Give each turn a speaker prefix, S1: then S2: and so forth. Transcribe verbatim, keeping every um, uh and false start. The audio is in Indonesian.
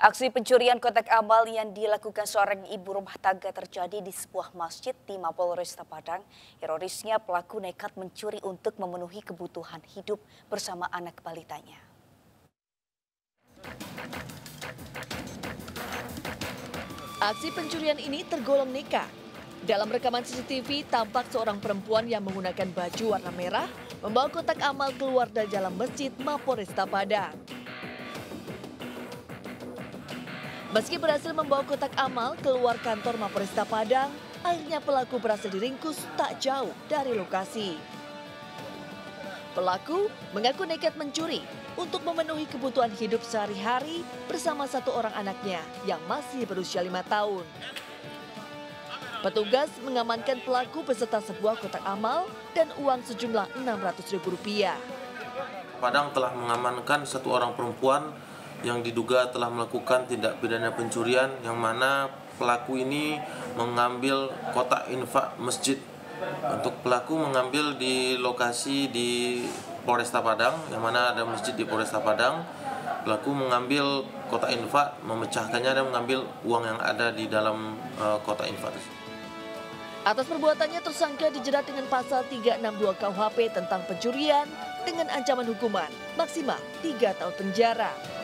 S1: Aksi pencurian kotak amal yang dilakukan seorang ibu rumah tangga terjadi di sebuah masjid di Mapolresta Padang. Ironisnya pelaku nekat mencuri untuk memenuhi kebutuhan hidup bersama anak balitanya.
S2: Aksi pencurian ini tergolong nekat. Dalam rekaman C C T V tampak seorang perempuan yang menggunakan baju warna merah membawa kotak amal keluar dari dalam masjid Mapolresta Padang. Meski berhasil membawa kotak amal keluar kantor Mapolresta Padang, akhirnya pelaku berhasil diringkus tak jauh dari lokasi. Pelaku mengaku nekat mencuri untuk memenuhi kebutuhan hidup sehari-hari bersama satu orang anaknya yang masih berusia lima tahun. Petugas mengamankan pelaku beserta sebuah kotak amal dan uang sejumlah enam ratus ribu rupiah.
S3: Padang telah mengamankan satu orang perempuan yang diduga telah melakukan tindak pidana pencurian, yang mana pelaku ini mengambil kotak infak masjid. Untuk pelaku mengambil di lokasi di Polresta Padang, yang mana ada masjid di Polresta Padang. Pelaku mengambil kotak infak, memecahkannya dan mengambil uang yang ada di dalam uh, kotak infak.
S2: Atas perbuatannya tersangka dijerat dengan pasal tiga enam dua K U H P tentang pencurian dengan ancaman hukuman maksimal tiga tahun penjara.